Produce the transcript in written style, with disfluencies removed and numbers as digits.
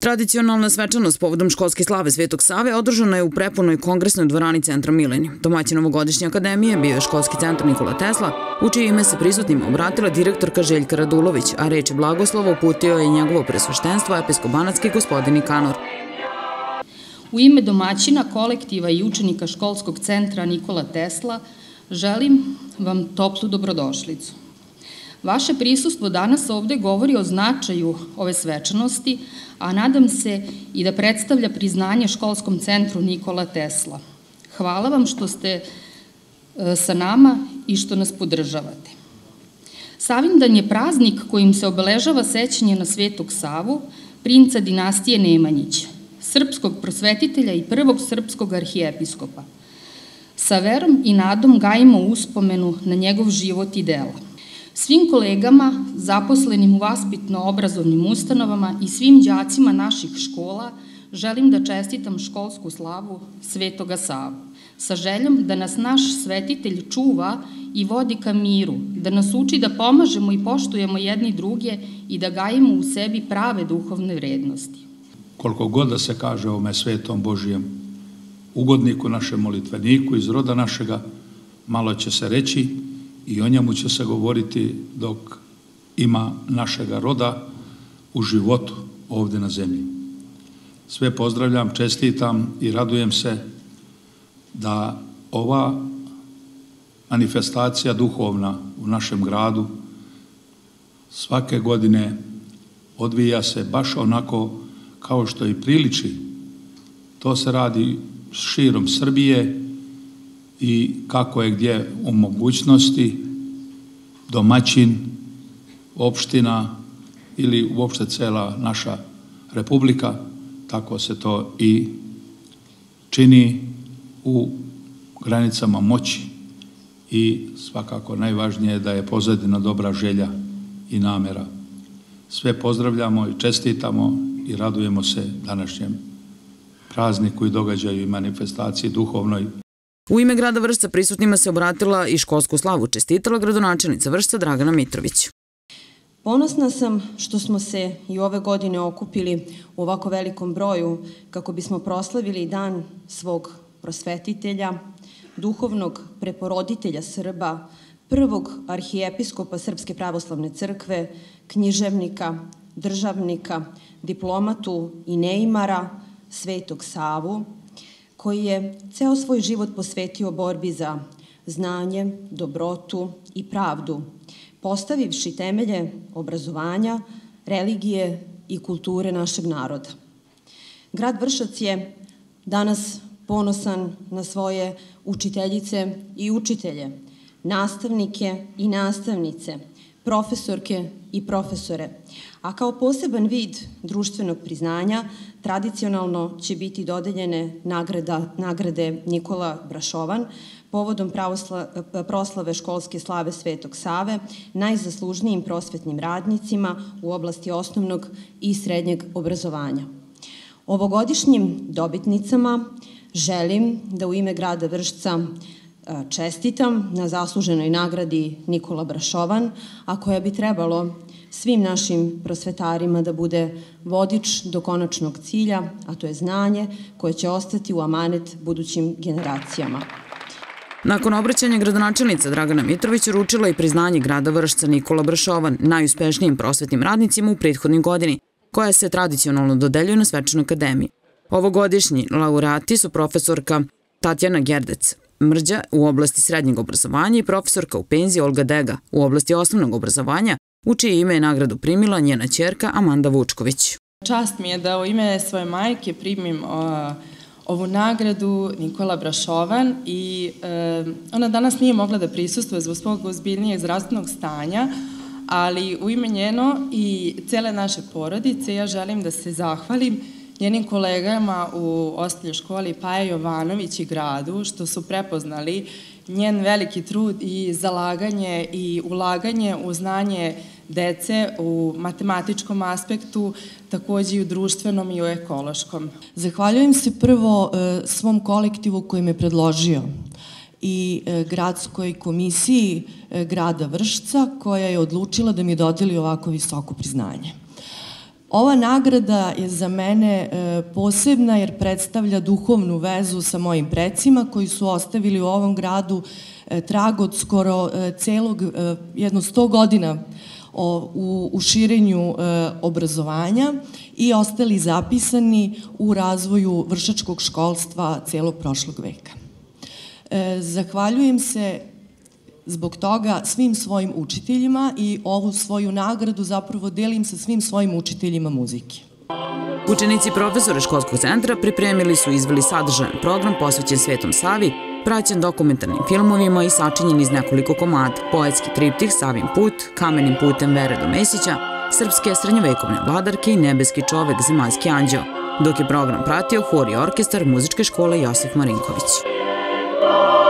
Tradicionalna svečanost povodom školske slave Svetog Save održana je u prepunoj kongresnoj dvorani centra Mileni. Domaćin ovogodišnje akademije bio je školski centar Nikola Tesla, u čije ime se prisutnima obratila direktorka Željka Radulović, a reči blagoslova uputio je njegovo presveštenstvo episkobanatski gospodin Nikanor. U ime domaćina, kolektiva i učenika školskog centra Nikola Tesla želim vam toplu dobrodošlicu. Vaše prisustvo danas ovde govori o značaju ove svečanosti, a nadam se i da predstavlja priznanje školskom centru Nikola Tesla. Hvala vam što ste sa nama i što nas podržavate. Savindan je praznik kojim se obeležava sećanje na Svetog Savu, princa dinastije Nemanjića, srpskog prosvetitelja i prvog srpskog arhijepiskopa. Sa verom i nadom gajimo uspomenu na njegov život i dela. Svim kolegama, zaposlenim u vaspitno-obrazovnim ustanovama i svim đacima naših škola želim da čestitam školsku slavu Svetoga Savu, sa željom da nas naš svetitelj čuva i vodi ka miru, da nas uči da pomažemo i poštujemo jedni druge i da gajimo u sebi prave duhovne vrednosti. Koliko god da se kaže ovome svetom Božijem ugodniku, našem molitveniku iz roda našega, malo će se reći i o njemu će se govoriti dok ima našega roda u životu ovde na zemlji. Sve pozdravljam, čestitam i radujem se da ova manifestacija duhovna u našem gradu svake godine odvija se baš onako kao što i priliči. To se radi širom Srbije i kako je gdje u mogućnosti domaćin, opština ili uopšte cela naša republika, tako se to i čini u granicama moći i svakako najvažnije je da je pozadina dobra želja i namera. Sve pozdravljamo i čestitamo i radujemo se današnjem prazniku i događaju i manifestaciji duhovnoj. U ime grada Vršca prisutnima se obratila i školsku slavu čestitala gradonačelnica Vršca Dragana Mitrović. Ponosna sam što smo se i ove godine okupili u ovako velikom broju kako bismo proslavili dan svog prosvetitelja, duhovnog preporoditelja Srba, prvog arhijepiskopa Srpske pravoslavne crkve, književnika, državnika, diplomatu i neimara, Svetog Savu, koji je ceo svoj život posvetio borbi za znanje, dobrotu i pravdu, postavivši temelje obrazovanja, religije i kulture našeg naroda. Grad Vršac je danas ponosan na svoje učiteljice i učitelje, nastavnike i nastavnice, profesorke i profesore, a kao poseban vid društvenog priznanja tradicionalno će biti dodeljene nagrade Nikola Brašovan povodom proslave školske slave Svetog Save najzaslužnijim prosvetnim radnicima u oblasti osnovnog i srednjeg obrazovanja. Ovogodišnjim dobitnicama želim da u ime grada Vršca čestitam na zasluženoj nagradi Nikola Brašovan, a koja bi trebalo svim našim prosvetarima da bude vodič do konačnog cilja, a to je znanje koje će ostati u amanet budućim generacijama. Nakon obraćanja gradonačelnica Dragana Mitrović uručila i priznanje grada Vršca Nikola Brašovan najuspješnijim prosvetnim radnicima u prethodnoj godini, koja se tradicionalno dodeljuje na Svečanoj akademiji. Ovogodišnji laureati su profesorka Tatjana Gerdec Mrđa u oblasti srednjeg obrazovanja i profesorka u penziji Olga Dega u oblasti osnovnog obrazovanja, u čije ime je nagradu primila njena ćerka Amanda Vučković. Čast mi je da u ime svoje majke primim ovu nagradu Nikola Brašovan i ona danas nije mogla da prisustvuje zbog svog ozbiljnijeg zdravstvenog stanja, ali u ime njeno i cele naše porodice ja želim da se zahvalim njenim kolegama u osnovnoj školi Paja Jovanović i gradu što su prepoznali njen veliki trud i zalaganje i ulaganje u znanje dece u matematičkom aspektu, takođe i u društvenom i u ekološkom. Zahvaljujem se prvo svom kolektivu koji me predložio i gradskoj komisiji grada Vršca koja je odlučila da mi dodeli ovako visoko priznanje. Ova nagrada je za mene posebna jer predstavlja duhovnu vezu sa mojim precima koji su ostavili u ovom gradu trag od skoro celog, jedno 100 godina u širenju obrazovanja i ostali zapisani u razvoju vršačkog školstva celog prošlog veka. Zahvaljujem se zbog toga svim svojim učiteljima i ovu svoju nagradu zapravo delim sa svim svojim učiteljima muzike. Učenici i profesori školskog centra pripremili su i izveli sadržajan program posvećen Svetom Savi, praćen dokumentarnim filmovima i sačinjen iz nekoliko komada, poetski triptih Savin put, Kamenim putem Vere do Mesića, srpske srednjovekovne vladarke i Nebeski čovek, Zemaljski anđeo, dok je program pratio hor i orkestar Muzičke škole Josif Marinković.